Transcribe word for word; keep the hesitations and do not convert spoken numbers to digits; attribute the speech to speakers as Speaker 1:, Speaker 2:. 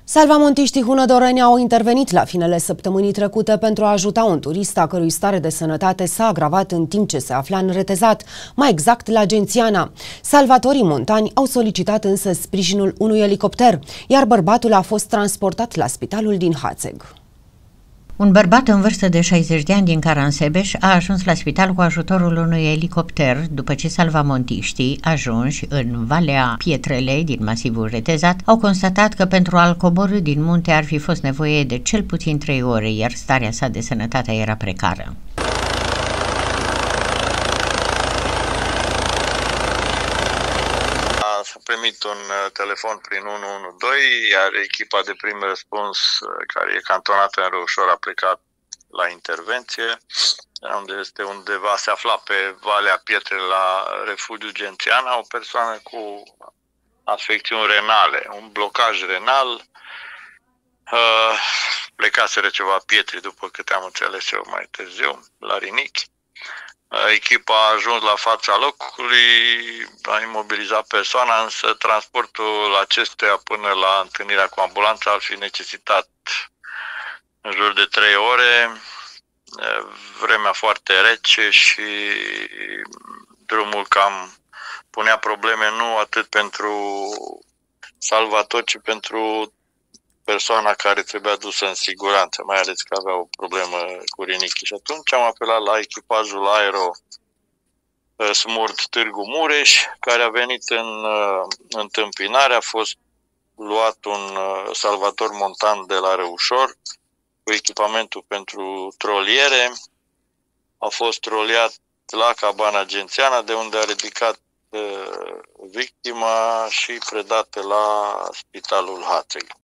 Speaker 1: Salvamontiștii hunădoreni au intervenit la finele săptămânii trecute pentru a ajuta un turist a cărui stare de sănătate s-a agravat în timp ce se afla în retezat, mai exact la Gențiana. Salvatorii montani au solicitat însă sprijinul unui elicopter, iar bărbatul a fost transportat la spitalul din Hațeg.
Speaker 2: Un bărbat în vârstă de șaizeci de ani din Caransebeș a ajuns la spital cu ajutorul unui elicopter după ce salvamontiștii, ajunși în Valea Pietrelei din masivul retezat, au constatat că pentru a-l coborî din munte ar fi fost nevoie de cel puțin trei ore, iar starea sa de sănătate era precară.
Speaker 3: S-a primit un telefon prin unu unu doi, iar echipa de prim răspuns, care e cantonată în Răușor, a plecat la intervenție, unde este undeva, se afla pe Valea Pietrei la refugiu Gențiana, o persoană cu afecțiuni renale, un blocaj renal, plecaseră ceva pietre, după câte am înțeles eu mai târziu, la rinichi. Echipa a ajuns la fața locului, a imobilizat persoana, însă transportul acesteia până la întâlnirea cu ambulanța ar fi necesitat în jur de trei ore, vremea foarte rece și drumul cam punea probleme nu atât pentru salvator, ci pentru persoana care trebuia dusă în siguranță, mai ales că avea o problemă cu rinichii. Și atunci am apelat la echipajul Aero Smurt Târgu Mureș, care a venit în uh, întâmpinare, a fost luat un uh, salvator montan de la Răușor cu echipamentul pentru troliere, a fost troliat la cabana Gențiana, de unde a ridicat uh, victima și predată la spitalul Hațeg.